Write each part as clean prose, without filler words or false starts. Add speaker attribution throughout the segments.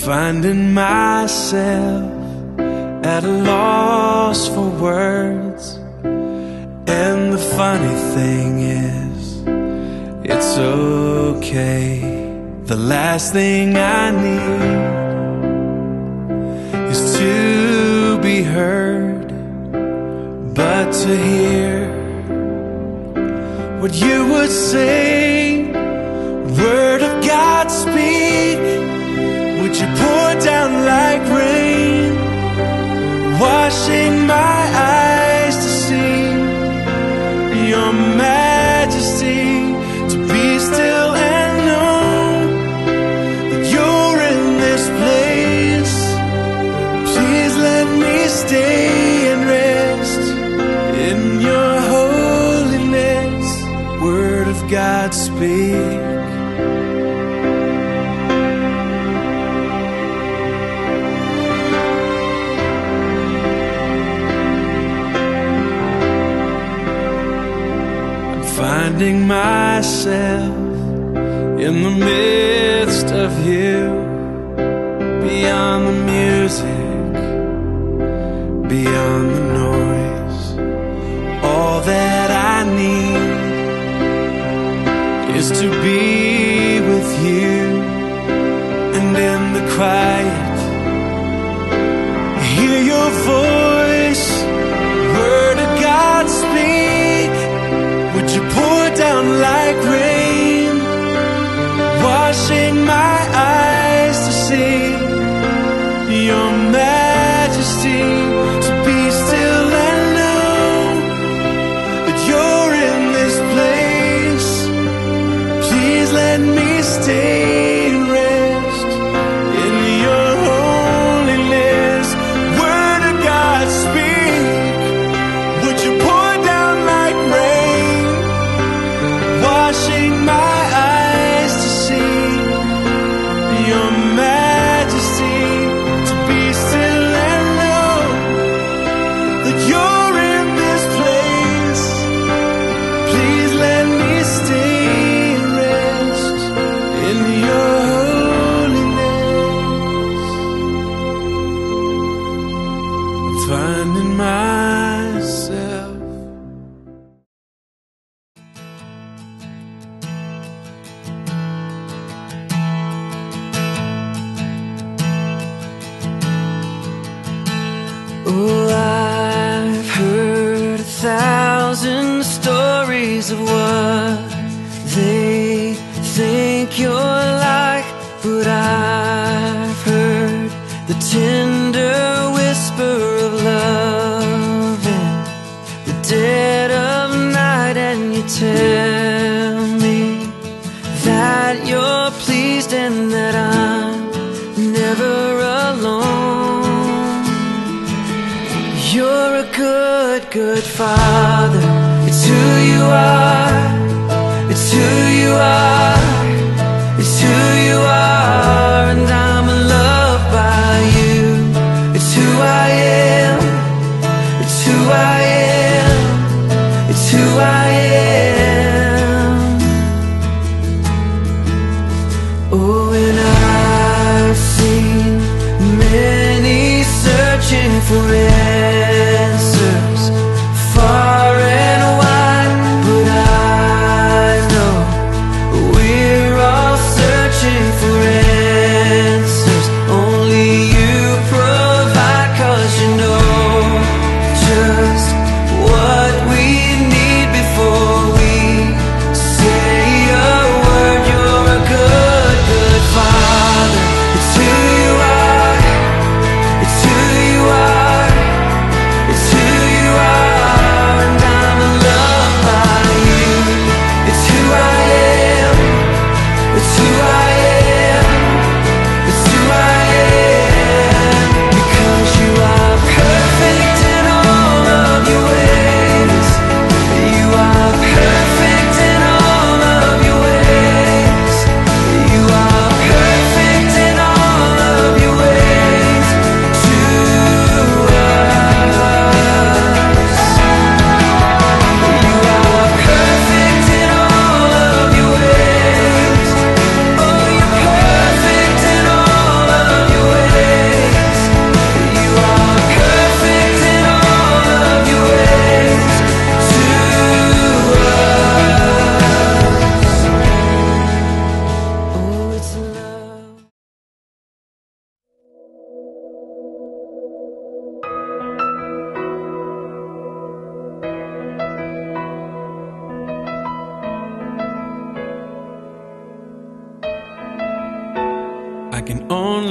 Speaker 1: Finding myself at a loss for words. And the funny thing is, it's okay. The last thing I need is to be heard, but to hear what you would say. Word of God, speak. Would you pour down like rain, washing my eyes to see your majesty, to be still and know that you're in this place. Please let me stay and rest in your holiness. Word of God, speak. Finding myself in the midst of you, beyond the music, beyond the noise. All that I need is to be with you, and in the quiet hear your voice. Word of God, speak. Would you pour down like rain, washing my eyes to see your majesty, to be still and know that you're in this place. Please let me stay and rest in your holiness. Word of God, speak. Would you pour down like rain, washing my eyes to see your majesty, to be still and know that you're in this place. Please let me stay and rest in your holiness. I'm finding myself.
Speaker 2: Oh, I've heard 1,000 stories of what they think you're like, but I've heard the tender whisper of love in the dead of night, and you tell me that you're pleased and that I'm never alone. You're a good, good father. It's who you are. It's who you are. It's who you are. And I'm loved by you. It's who I am. It's who I am. It's who I am. Oh, and I've seen many searching for answers far and wide, but I know we're all searching for answers. Only you provide, 'cause you know just what we need before we say a word. You're a good, good father. It's who you are. It's who you are.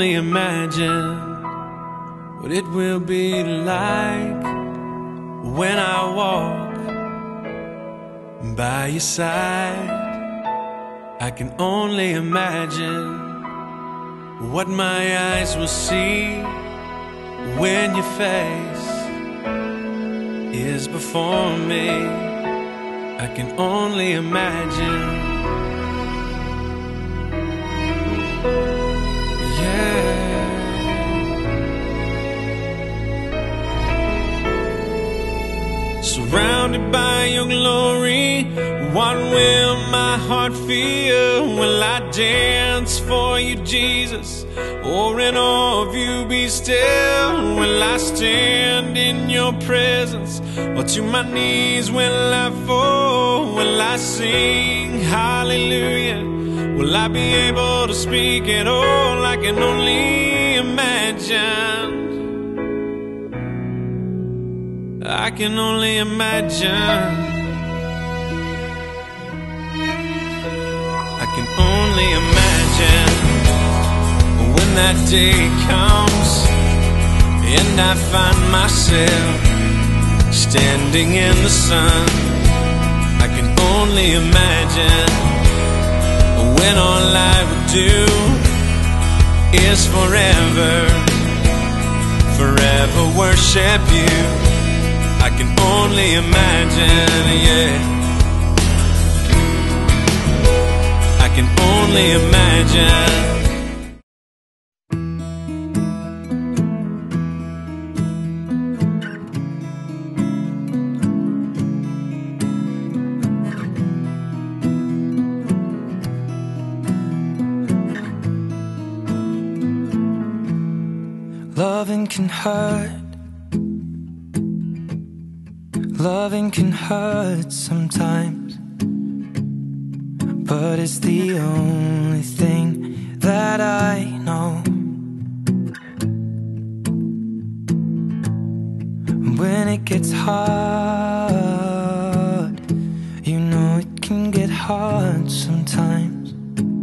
Speaker 1: only imagine what it will be like when I walk by your side. I can only imagine what my eyes will see when your face is before me. I can only imagine. Yeah. Surrounded by your glory, what will my heart feel? Will I dance for you, Jesus? Or in awe of you be still? Will I stand in your presence? Or to my knees will I fall? Will I sing hallelujah? Will I be able to speak at all? I can only imagine. I can only imagine. I can only imagine when that day comes and I find myself standing in the sun. I can only imagine when all I would do is forever, forever worship you. I can only imagine, yeah. I can only imagine.
Speaker 2: Loving can hurt. Loving can hurt sometimes, but it's the only thing that I know. When it gets hard, you know it can get hard sometimes.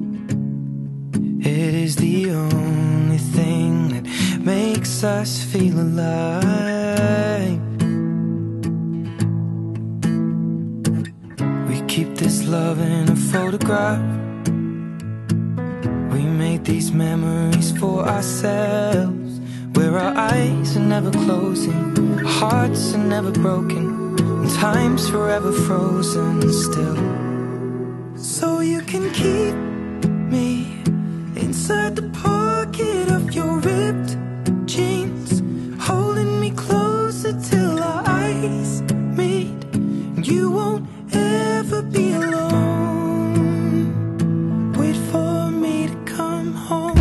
Speaker 2: It is the only thing that makes us feel alive. Keep this love in a photograph. We made these memories for ourselves, where our eyes are never closing, hearts are never broken, and time's forever frozen still. So you can keep me inside the pocket of your ripped jeans, holding me closer till our eyes meet. You won't ever be alone. Wait for me to come home.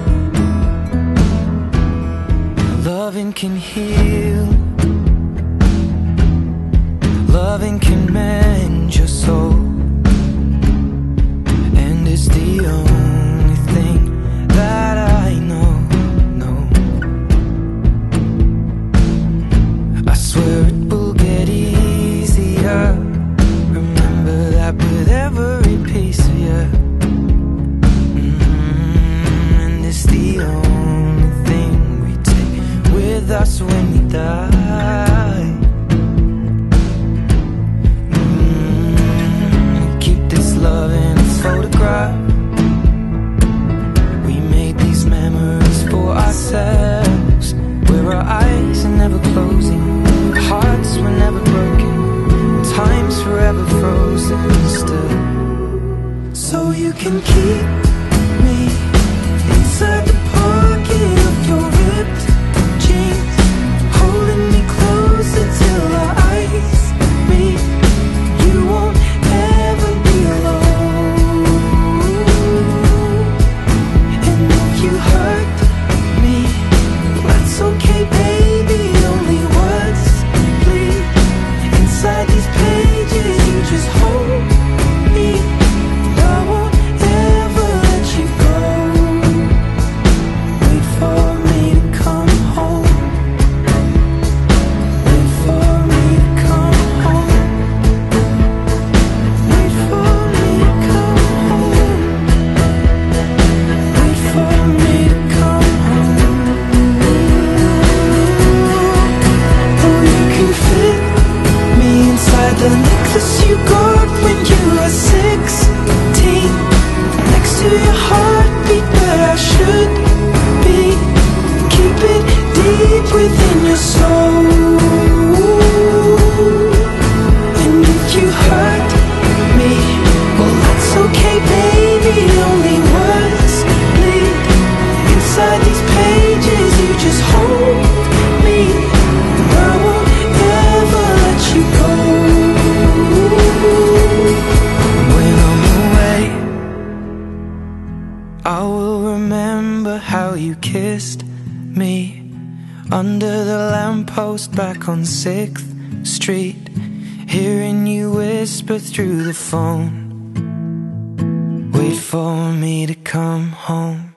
Speaker 2: Loving can heal. Loving can mend your soul. And it's the only thing that I know. I swear it will get easier. Remember that with every piece of you. And it's the only thing we take with us when we die. We keep this love in a photograph. We made these memories for ourselves, where our eyes are never closing, hearts were never broken, time's forever frozen still. So you can keep me inside the pocket of your ripped jeans, holding me close I will remember how you kissed me under the lamppost back on 6th Street, hearing you whisper through the phone, wait for me to come home.